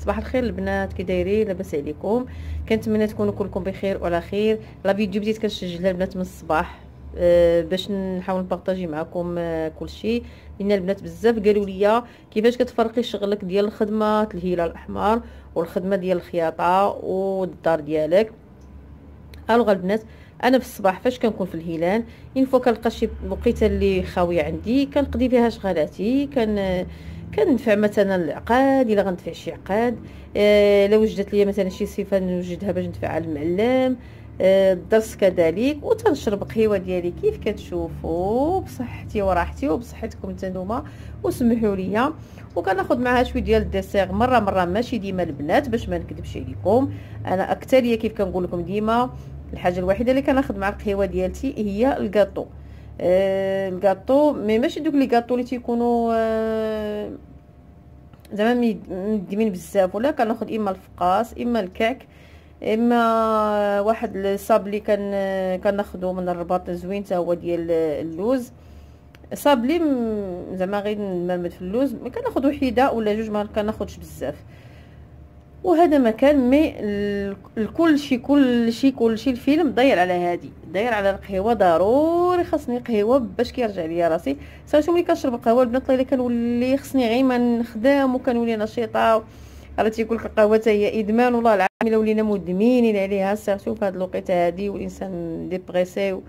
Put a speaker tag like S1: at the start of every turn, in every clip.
S1: صباح الخير البنات، كي دايرين؟ لاباس عليكم؟ كنتمنى تكونوا كلكم بخير وعلى خير. لا فيديو بديت كنسجلها البنات من الصباح باش نحاول نبارطاجي معكم كل شيء، لان البنات بزاف قالوا لي كيفاش كتفرقي شغلك ديال الخدمه الهلال الاحمر والخدمه ديال الخياطه والدار ديالك. الوغ البنات، انا في الصباح فاش كنكون في الهلال فوا كنلقى شي وقيته اللي خاويه عندي كنقضي فيها شغالاتي، كندفع مثلا العقاد الا غندفع شي عقاد، لو وجدت لي مثلا شي صفه نوجدها باش ندفعها للمعلم، الدرس كذلك، وتنشرب قهوه ديالي كيف كتشوفوا بصحتي وراحتي وبصحتكم نتوما وسمحوا لي. وكناخذ معها شويه ديال الديسير مره ماشي ديما البنات باش ما نكذبش عليكم. انا اكثريه كيف كنقول لكم ديما الحاجه الوحيده اللي كناخذ مع القهوه ديالتي هي الكاطو. الكاطو ماشي دوك لي كاطو اللي تيكونوا زعما مدمين بزاف، ولا كناخذ اما الفقاس اما الكعك اما واحد الصابلي كناخذو من الرباط زوين حتى هو ديال اللوز. صابلي زعما غير نمرمد في اللوز، كناخذ وحيده ولا جوج، ما كناخذش بزاف. وهذا مكان مي كل شيء الفيلم داير على هادي، داير على القهوه. ضروري خاصني قهوه باش كيرجع ليا راسي. صافي ملي كنشرب قهوه البنات اللي كنولي خصني غير ما نخدم وكنولي نشيطه. راه تيقول لك القهوه حتى هي ادمان، والله العظيم الا ولينا مدمنين عليها سيرتو في هذه الوقيته هذه، والانسان ديبريسي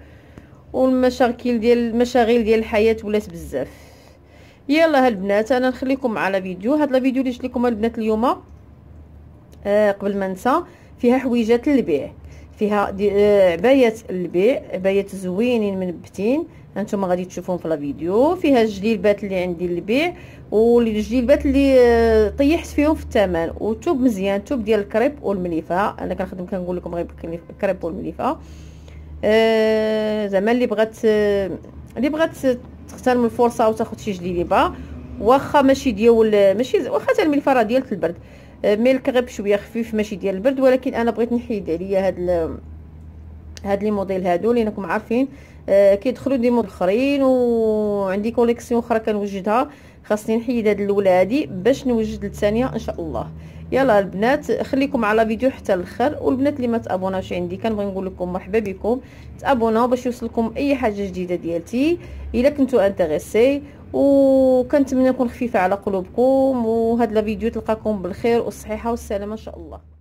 S1: المشاغل ديال الحياه ولات بزاف. يلا البنات، انا نخليكم على فيديو. هذا الفيديو اللي جبت لكم البنات اليوم قبل ما ننسى، فيها حويجات للبيع، فيها عبايات للبيع، عبايات زوينين منبتين هانتوما غادي تشوفوهم في الفيديو. فيها الجليبات اللي عندي للبيع، والجليبات اللي طيحت فيهم في الثمن، وتوب مزيان، توب ديال الكريب والمليفه. انا كنخدم كنقول لكم غير الكريب والمليفه. زعما اللي بغات تغتنم الفرصه وتاخذ شي جليبه، واخا ماشي ديال ماشي واخا حتى المليفه راه ديال البرد، مي الكريب شويه خفيف ماشي ديال البرد، ولكن انا بغيت نحيد عليا هاد لي موديل هادو اللي راكم عارفين كيدخلوا دي موديل اخرين، وعندي كوليكسيون اخرى كنوجدها. خاصني نحيد هاد الاولى هادي باش نوجد الثانيه ان شاء الله. يلا البنات، خليكم على فيديو حتى الاخر. والبنات اللي ما تابوناوش عندي كنبغي نقول لكم مرحبا بكم، تابوناو باش يوصلكم اي حاجه جديده ديالتي الا كنتو انتريسي. وكنتمنى نكون خفيفه على قلوبكم، وهذا الفيديو تلقاكم بالخير والصحيحه والسلامه ان شاء الله.